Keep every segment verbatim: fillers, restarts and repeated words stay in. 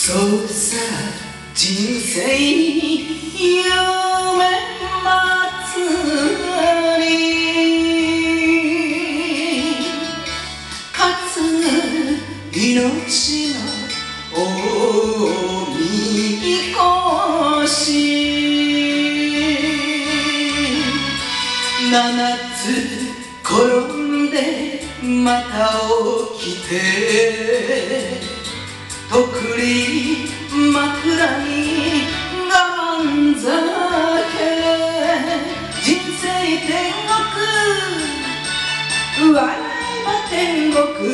そうさ人生夢祭りかつ命のおみこし七つ転んでまた起きてとくり枕に我慢酒人生天国笑えば天国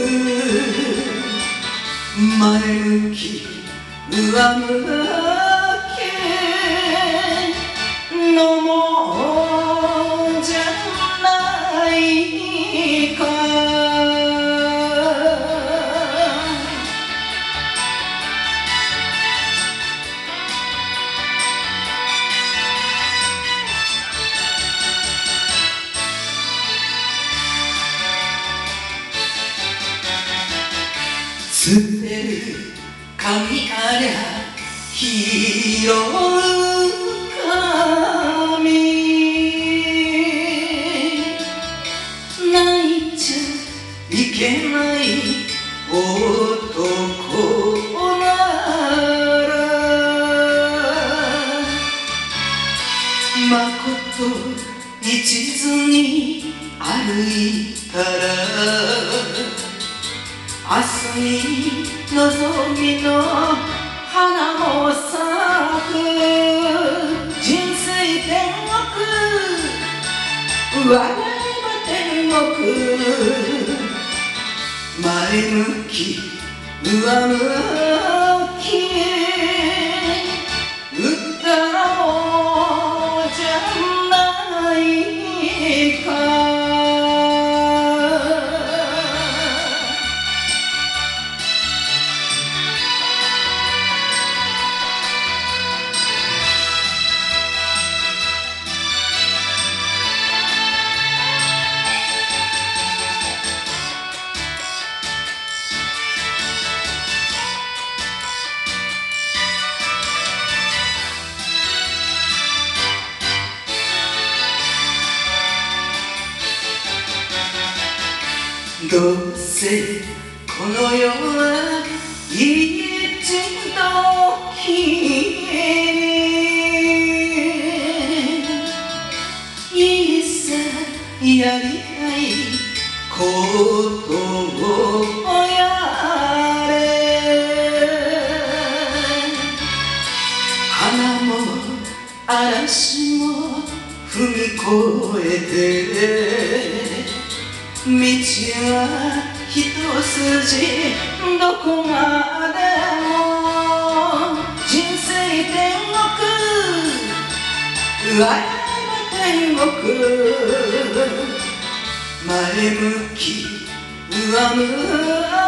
前向き上向きのもじゃないか捨てる髪ありゃ拾う髪泣いちゃいけない男ならまこと一途に歩いたら明日に望みの花も咲く人生天国笑えば天国前向き上向き歌おうじゃないかどうせこの世は一度きりいさやりたいことをやれ花も嵐も踏み越えて道は一筋どこまでも人生天国笑えば天国前向き上向き